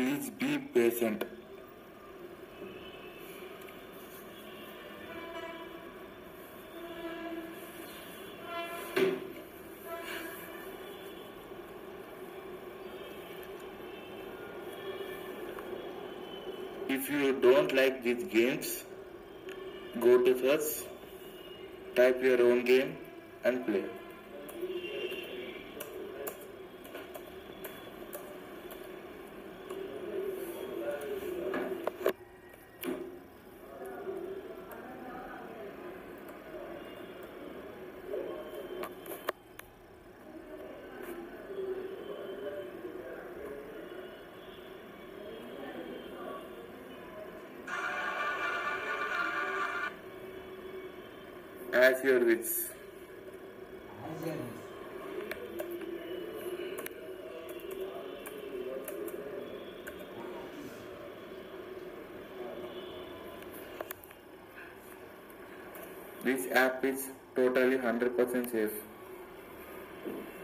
Please be patient. If you don't like these games, go to search, type your own game and play. As your wish. This app is totally 100% safe.